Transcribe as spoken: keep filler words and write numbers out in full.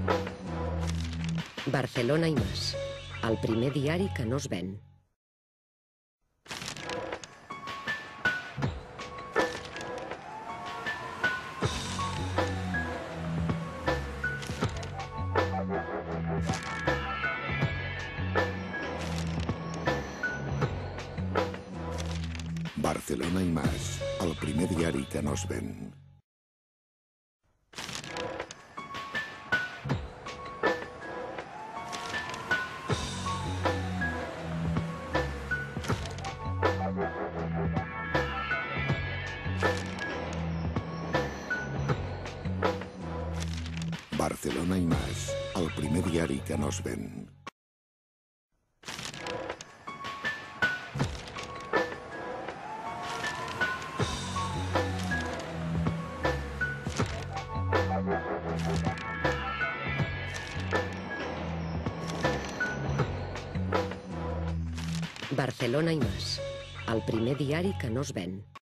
Barcelona i Mas, el primer diari que no es ven. Barcelona i Mas, el primer diari que no es ven. Barcelona i Mas, el primer diari que no es ven. Barcelona i Mas, el primer diari que no es ven.